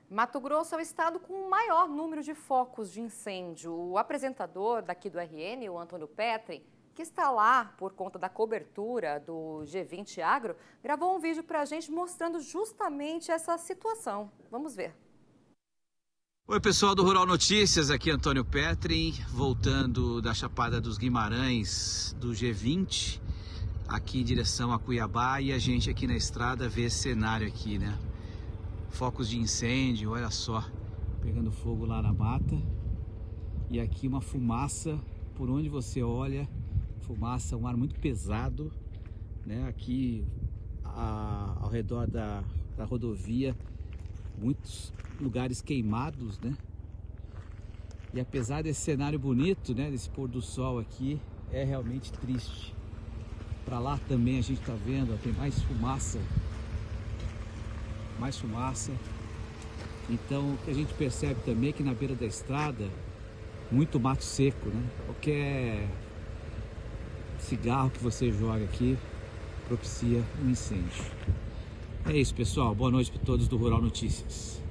Mato Grosso é o estado com o maior número de focos de incêndio. O apresentador daqui do RN, o Antônio Petri, que está lá por conta da cobertura do G20 Agro, gravou um vídeo para a gente mostrando justamente essa situação. Vamos ver. Oi pessoal do Rural Notícias, aqui Antônio Petri, voltando da Chapada dos Guimarães do G20, aqui em direção a Cuiabá, e a gente aqui na estrada vê esse cenário aqui, né? Focos de incêndio, olha só, pegando fogo lá na mata, e aqui uma fumaça, por onde você olha, fumaça, um ar muito pesado, né? Aqui ao redor da rodovia, muitos lugares queimados, né? E apesar desse cenário bonito, né, desse pôr do sol aqui, é realmente triste. Para lá também a gente tá vendo, ó, tem mais fumaça. Mais fumaça. Então o que a gente percebe também é que na beira da estrada, muito mato seco, né? Qualquer cigarro que você joga aqui propicia um incêndio. É isso, pessoal. Boa noite para todos do Rural Notícias.